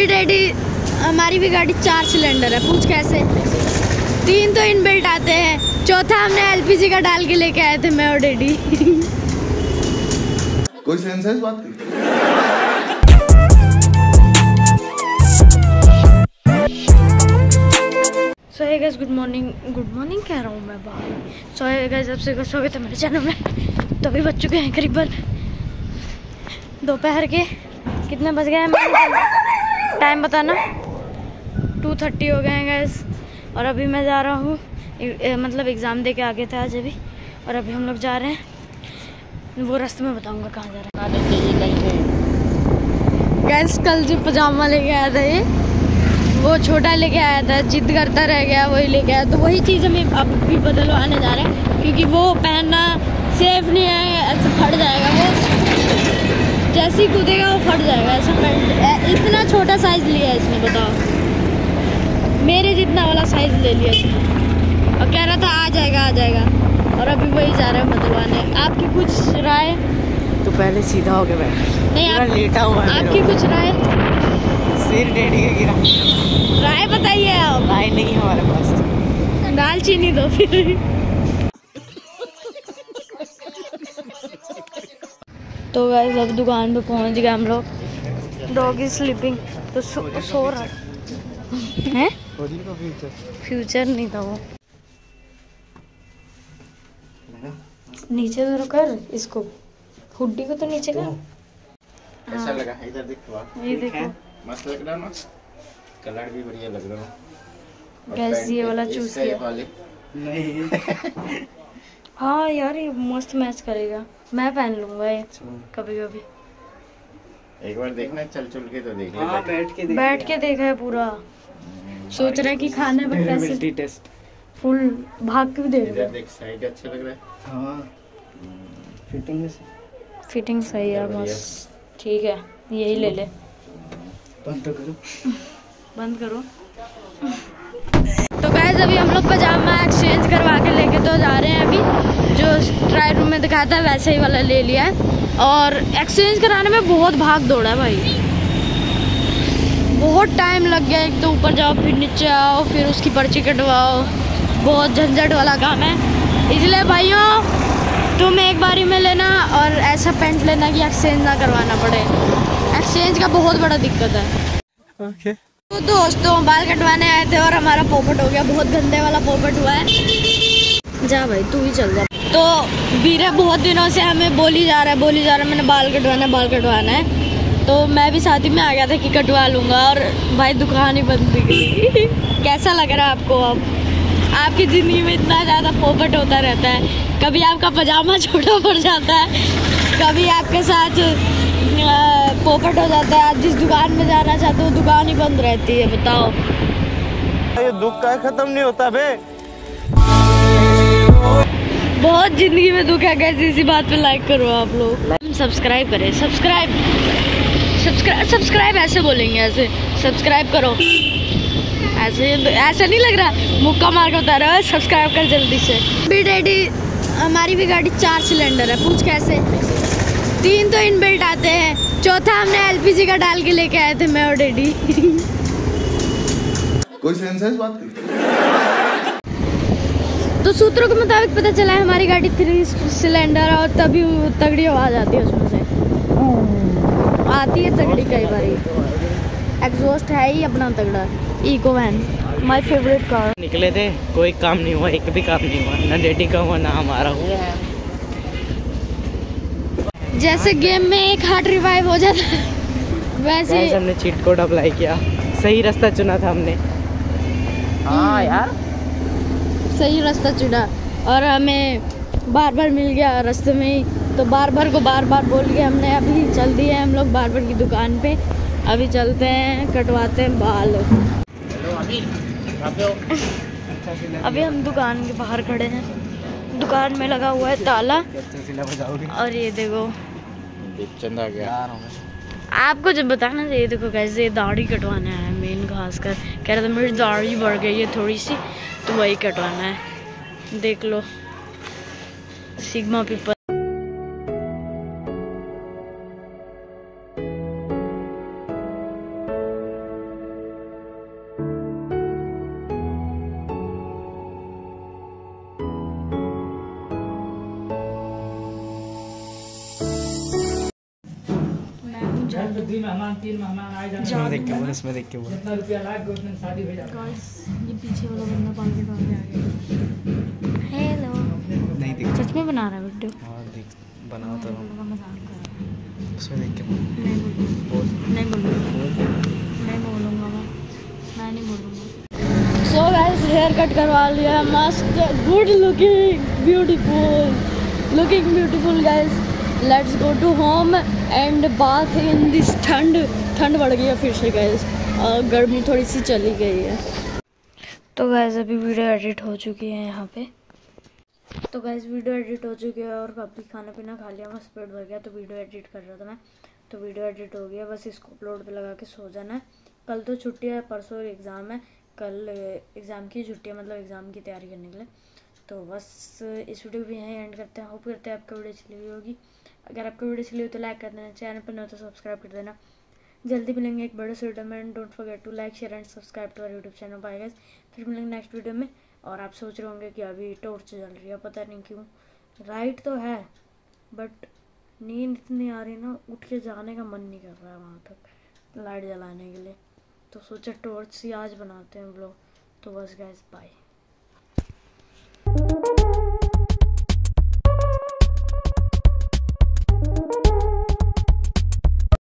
भी डैडी हमारी भी गाड़ी 4 सिलेंडर है। पूछ कैसे? 3 तो इनबिल्ट आते हैं, चौथा हमने एलपीजी का डाल के लेके आए थे मैं और डैडी। कोई सेंस है इस बात की? So hey guys, good morning कह रहा हूँ मैं भाई। सो हे गाइस, अब से स्वागत है मेरे चैनल में। तो अभी बज चुके हैं करीबन दोपहर के, कितने बज गए हैं टाइम बताना, 2:30 हो गए हैं गाइस। और अभी मैं जा रहा हूँ, मतलब एग्ज़ाम दे के आगे था आज अभी, और अभी हम लोग जा रहे हैं, वो रास्ते में बताऊँगा कहाँ जा रहे हैं। गाइस कल जो पजामा लेके आया था ये, वो छोटा लेके आया था, जिद करता रह गया, वही लेके आया। तो वही चीज़ हमें अब भी बदलवाने जा रहे हैं, क्योंकि वो पहनना सेफ नहीं है, ऐसे फट जाएगा वो, जैसे ही कूदेगा वो फट जाएगा ऐसा पैंट। इतना छोटा साइज़ लिया है इसने, बताओ, मेरे जितना वाला साइज़ ले लिया इसने, और कह रहा था आ जाएगा। और अभी वही जा रहे हैं बदलवाने। आपकी कुछ राय? तो पहले सीधा हो गया बैठ, नहीं आप लेटा हुआ है। आपकी कुछ राय? सिर डैडी का गिरा। राय बताइए आप। राय नहीं है हमारे पास। दालचीनी दो फिर। तो गाइस अब दुकान पे पहुंच गए हम लोग। डॉग इज स्लीपिंग, तो सो रहा है। फ्यूचर नहीं था वो। नीचे तो कर इसको, हुड्डी को तो नीचे कर। कैसा लगा? इधर देखो, ये देखो, मस्त लग रहा है ना, कलर भी बढ़िया लग रहा है। गैस ये वाला चूज किया नहीं। हाँ यार ये मस्त मैच करेगा, मैं पहन लूंगा ये कभी कभी। एक बार देखना, चल के तो देख ले। हाँ, बैठ के देखा है पूरा, सोच रहा है कि खाने पर कैसे टेस्ट फुल भाग के भी देख इधर रहा देख, साइड अच्छा लग रहा है। हाँ, फिटिंग सही है, बस ठीक है, यही ले ले। बंद करो। तो गाइस अभी हम लोग पजामा एक्सचेंज करवा के लेके तो जा रहे हैं। अभी जो ट्राई रूम में दिखाया था वैसे ही वाला ले लिया है, और एक्सचेंज कराने में बहुत भाग दौड़ा है भाई, बहुत टाइम लग गया। एक तो ऊपर जाओ, फिर नीचे आओ, फिर उसकी पर्ची कटवाओ, बहुत झंझट वाला काम है। इसलिए भाइयों तुम एक बारी में लेना, और ऐसा पैंट लेना कि एक्सचेंज ना करवाना पड़े। एक्सचेंज का बहुत बड़ा दिक्कत है। ओके। तो दोस्तों बाल कटवाने आए थे और हमारा पोपट हो गया, बहुत गंदे वाला पोपट हुआ है। जा भाई तू ही चल जा। तो बीरा बहुत दिनों से हमें बोली जा रहा है मैंने बाल कटवाना है। तो मैं भी साथ ही में आ गया था कि कटवा लूँगा, और भाई दुकान ही बंद दिख गई। कैसा लग रहा है आपको? अब आपकी ज़िंदगी में इतना ज़्यादा पोपट होता रहता है, कभी आपका पजामा छोटा पड़ जाता है, कभी आपके साथ पोपट हो जाता है। आज जिस दुकान में जाना चाहते हो दुकान ही बंद रहती है, बताओ। ये दुख का खत्म नहीं होता बे। बहुत जिंदगी में दुख है गाइस, इसी बात पे लाइक करो आप लोग। सब्सक्राइब करें, सब्सक्राइब ऐसे बोलेंगे, ऐसे सब्सक्राइब करो, ऐसा नहीं लग रहा मुक्का मार के बता रहा है। सब्सक्राइब कर जल्दी से। भी डैडी हमारी भी गाड़ी 4 सिलेंडर है। पूछ कैसे? 3 तो इनबिल्ट आते हैं, चौथा हमने एलपीजी का डाल के लेके आए थे मैं और डैडी। कोई सेंस है इस बात की? तो सूत्रों के मुताबिक पता चला है हमारी गाड़ी 3 सिलेंडर, और तभी तगड़ी आवाज आती है उसमें से, आती है तगड़ी कई बारी। एग्जॉस्ट है ही अपना तगड़ा, eco van, my favourite car. निकले थे, कोई काम नहीं हुआ, एक भी काम नहीं हुआ, ना डैडी का हुआ ना हमारा हुआ। जैसे गेम में एक हार्ट रिवाइव हो जाता है, वैसे हमने चीट कोड अप्लाई किया, सही रास्ता चुना था हमने। हाँ यार, सही रास्ता चुना, और हमें बार मिल गया रास्ते में ही। तो बार को बार बोल के हमने अभी चल दिए हम लोग बार की दुकान पे। अभी चलते हैं, कटवाते हैं बाल। अभी हम दुकान के बाहर खड़े हैं, दुकान में लगा हुआ है ताला, और ये देखो चंदा गया। आपको जब बताना चाहिए। देखो कैसे ये दाढ़ी कटवाना है मेन, खास कर कह रहा था मेरी दाढ़ी बढ़ गई है थोड़ी सी, तो वही कटवाना है। देख लो सिग्मा पीपल। इसमें देख के बोल, इसमें देख के बोल। गाइस ये पीछे वाला बंदा पानी के आ गया। हेलो नहीं दिख। सच में बना रहा है वीडियो? हाँ देख, बना तो रहा हूँ। मजाक कर रहा है। उसमें देख के बोल। नहीं बोलूँगा मैं नहीं बोलूँगा। सो गाइस हेयर कट करवा लिया, मस्त good looking beautiful guys. Let's go to home and bath in this ठंड बढ़ गई है फिर से गाइस, गर्मी थोड़ी सी चली गई है। तो गाइस अभी वीडियो एडिट हो चुकी है यहाँ पे। तो गाइस वीडियो एडिट हो चुकी है और अभी खाना पीना खा लिया, बस पेट भर गया तो वीडियो एडिट कर रहा था मैं। तो वीडियो एडिट हो गया, बस इसको अपलोड पे लगा के सो जाना है। कल तो छुट्टी है, परसों एग्ज़ाम है। कल एग्ज़ाम की छुट्टी है, मतलब एग्ज़ाम की तैयारी करने के लिए। तो बस इस वीडियो को भी यहीं एंड करते हैं। होप करते हैं आपको वीडियो अच्छी लगी होगी। अगर आपको वीडियो अच्छी लगी तो लाइक कर देना, चैनल पर न हो तो सब्सक्राइब कर देना। जल्दी मिलेंगे एक बड़े से वीडियो में। Don't forget to like share and subscribe to our YouTube channel. Bye guys, फिर मिलेंगे नेक्स्ट वीडियो में। और आप सोच रहे होंगे कि अभी टॉर्च जल रही है, पता नहीं क्यों। लाइट तो है बट नींद इतनी आ रही ना, उठ के जाने का मन नहीं कर रहा है वहाँ तक लाइट जलाने के लिए। तो सोचा टॉर्च ही आज बनाते हैं हम लोग। तो बस गाइस बाय।